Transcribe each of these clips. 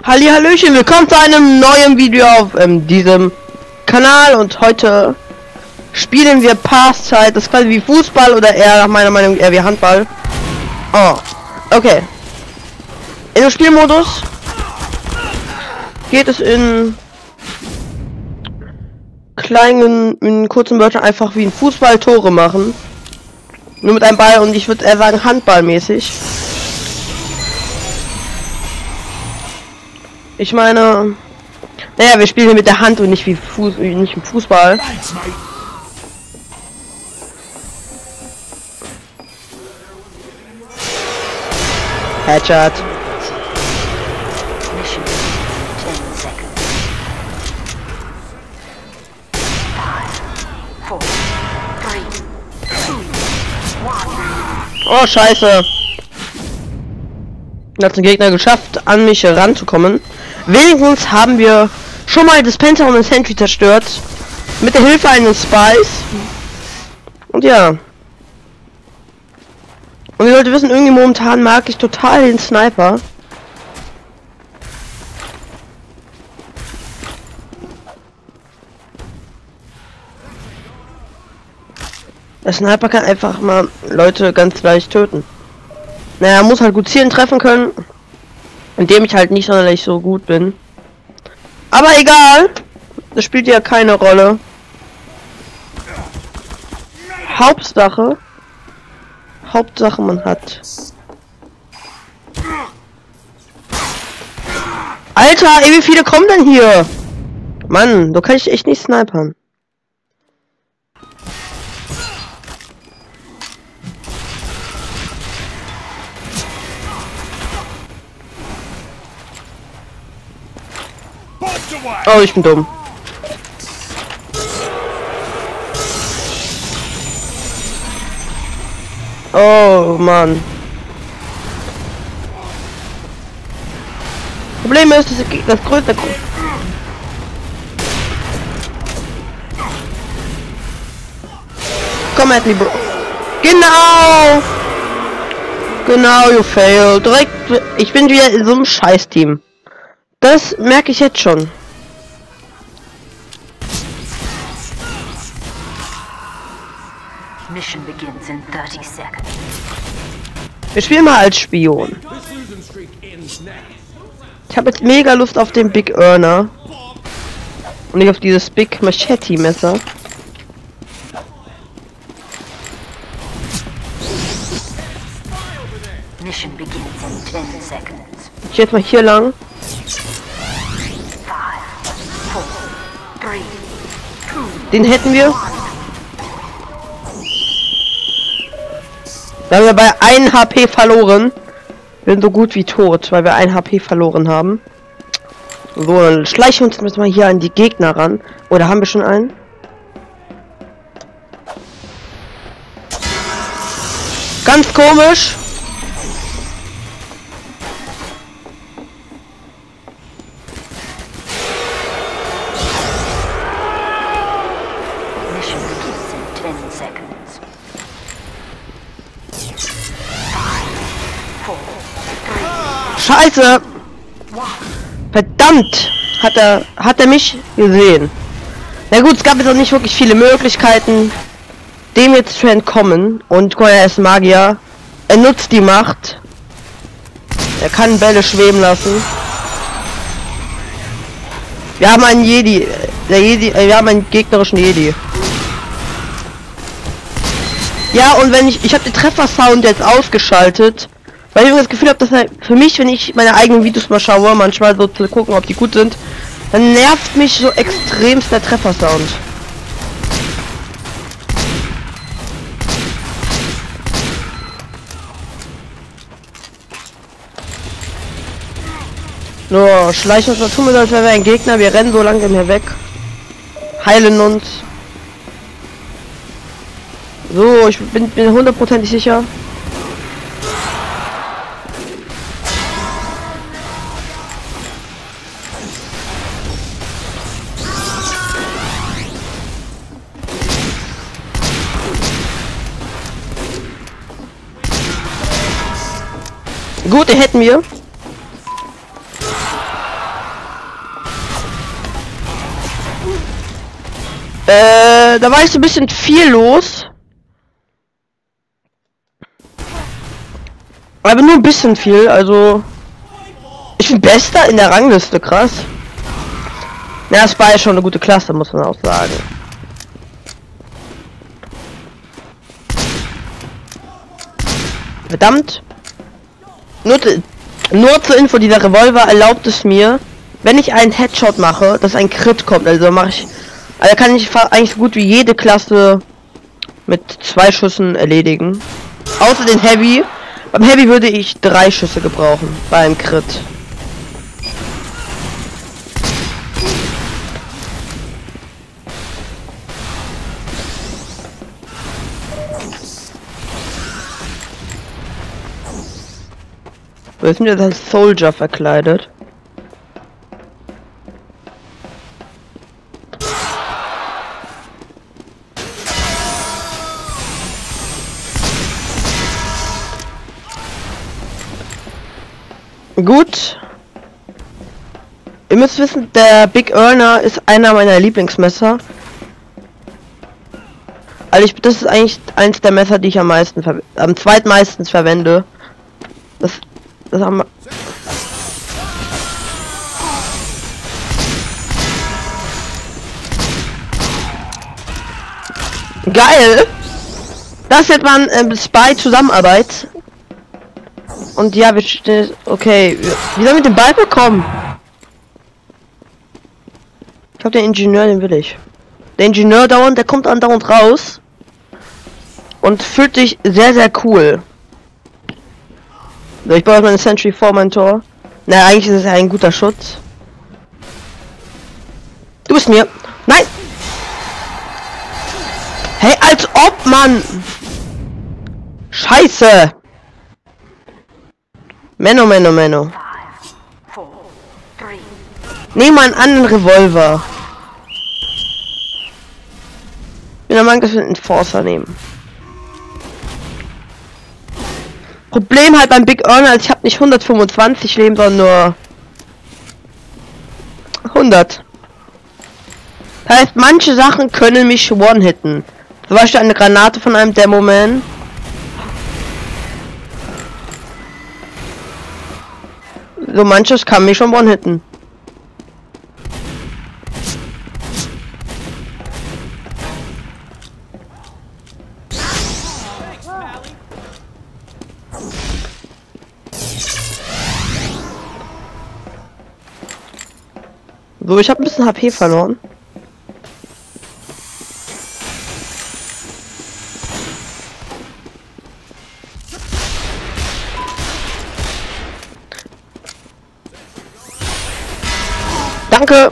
Hallihallöchen, willkommen zu einem neuen Video auf diesem Kanal und heute spielen wir Passzeit. Das ist quasi wie Fußball oder eher nach meiner Meinung eher wie Handball. Oh, okay. In dem Spielmodus geht es in kurzen Wörtern einfach wie ein Fußball Tore machen. Nur mit einem Ball und ich würde eher sagen Handballmäßig. Ich meine, naja, wir spielen hier mit der Hand und nicht wie nicht im Fußball. Headshot. Oh, scheiße. Hat ein Gegner geschafft, an mich ranzukommen. Wenigstens haben wir schon mal das Pentagon und Sentry zerstört. Mit der Hilfe eines Spies. Und ja. Und ihr solltet wissen, irgendwie momentan mag ich total den Sniper. Der Sniper kann einfach mal Leute ganz leicht töten. Naja, muss halt gut Zielen treffen können, indem ich halt nicht sonderlich so gut bin. Aber egal, das spielt ja keine Rolle. Hauptsache man hat. Alter, ey, wie viele kommen denn hier? Mann, da kann ich echt nicht snipern. Oh, ich bin dumm. Oh, Mann. Problem ist, das größte... Komm at me, bro. Genau! Genau, you fail. Direkt... Ich bin wieder in so einem Scheiß-Team. Das merke ich jetzt schon. Mission begins in 30 seconds. Wir spielen mal als Spion. Ich habe jetzt mega Lust auf den Big Earner. Und nicht auf dieses Big Machete Messer. Mission begins in 10 seconds. Ich jetzt mal hier lang. 5, 4, 3, Den hätten wir. Da haben wir bei 1 HP verloren. Wir sind so gut wie tot, weil wir 1 HP verloren haben. So, dann schleichen wir uns jetzt mal hier an die Gegner ran. Oder haben wir schon einen? Ganz komisch. Mission begins in 10 seconds. 5, 4, 3, Scheiße! Verdammt! Hat er mich gesehen? Na gut, es gab jetzt auch nicht wirklich viele Möglichkeiten, dem jetzt zu entkommen. Und er ist Magier. Er nutzt die Macht. Er kann Bälle schweben lassen. Wir haben einen Jedi. Wir haben einen gegnerischen Jedi. Ja, und wenn ich habe den Treffer-Sound jetzt ausgeschaltet, weil ich das Gefühl habe, dass er für mich, wenn ich meine eigenen Videos mal schaue, manchmal so zu gucken, ob die gut sind, dann nervt mich so extremst der Treffer-Sound. So, schleichen uns mal, tun wir so, als wären wir ein Gegner, wir rennen so langsam hier weg, heilen uns. So, ich bin hundertprozentig sicher. Gut, den hätten wir. Da war ich so ein bisschen viel los. Aber nur ein bisschen viel, also... Ich bin Bester in der Rangliste, krass. Ja, das war ja schon eine gute Klasse, muss man auch sagen. Verdammt. Nur zur Info, dieser Revolver erlaubt es mir, wenn ich einen Headshot mache, dass ein Crit kommt. Also mache ich... Also kann ich eigentlich so gut wie jede Klasse mit 2 Schüssen erledigen. Außer den Heavy. Beim Heavy würde ich 3 Schüsse gebrauchen bei einem Crit. Wir sind jetzt als Soldier verkleidet. Gut. Ihr müsst wissen, der Big Earner ist einer meiner Lieblingsmesser. Also das ist eigentlich eins der Messer, die ich am zweitmeisten verwende. Das haben wir. Geil! Das jetzt mal Spy-Zusammenarbeit. Und ja, wir stehen. Okay, wie soll mit dem Ball bekommen? Ich glaube, den Ingenieur, den will ich. Der Ingenieur der kommt andauernd raus. Und fühlt sich sehr, sehr cool. So, ich baue meine Sentry vor mein Tor. Na, eigentlich ist es ja ein guter Schutz. Du bist mir. Nein! Hey, als ob, Mann! Scheiße! Menno. Nehm mal einen anderen Revolver. Ich bin der Meinung, dass wir einen Enforcer nehmen. Problem halt beim Big Earner, als ich habe nicht 125 Leben, sondern nur 100. Das heißt, manche Sachen können mich one-hitten. Zum Beispiel eine Granate von einem Demoman. So manches kann mich schon one-hitten. So, ich habe ein bisschen HP verloren. Danke.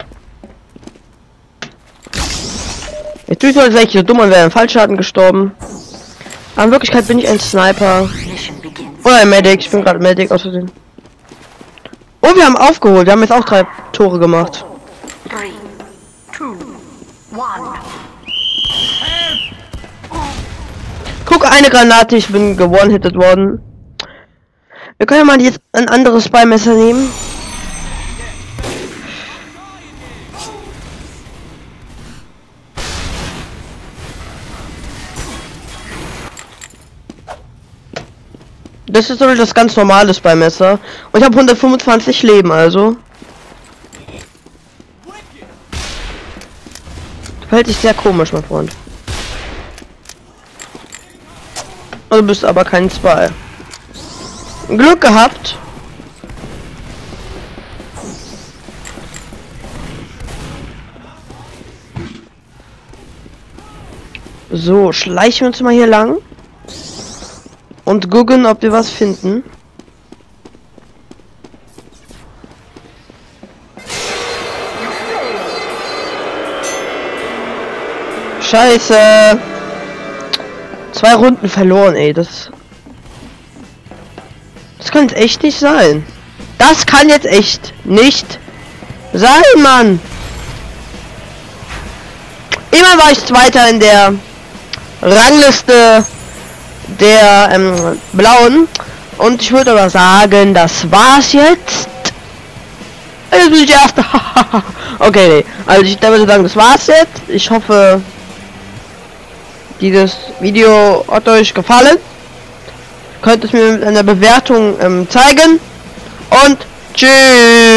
Jetzt tue ich so, als wäre ich so dumm und wäre im Fallschaden gestorben. Aber in Wirklichkeit bin ich ein Sniper. Oder ein Medic. Ich bin gerade Medic aus Versehen. Oh, wir haben aufgeholt. Wir haben jetzt auch 3 Tore gemacht. 3, 2, 1. Guck, eine Granate. Ich bin gewone-hitted worden. Wir können ja mal jetzt ein anderes Spy-Messer nehmen. Das ist so das ganz normale Spy-Messer. Und ich habe 125 Leben, also. Du verhältst dich sehr komisch, mein Freund. Du bist aber kein Spy. Glück gehabt. So, schleichen wir uns mal hier lang. Und gucken, ob wir was finden. Scheiße. 2 Runden verloren, ey. Das kann jetzt echt nicht sein. Das kann jetzt echt nicht sein, Mann. Immer war ich Zweiter in der Rangliste der Blauen. Und ich würde aber sagen, das war's jetzt. Jetzt bin ich der Erste. Okay, nee. Also ich würde sagen, das war's jetzt. Ich hoffe, dieses Video hat euch gefallen. Könnt es mir mit einer Bewertung zeigen. Und tschüss.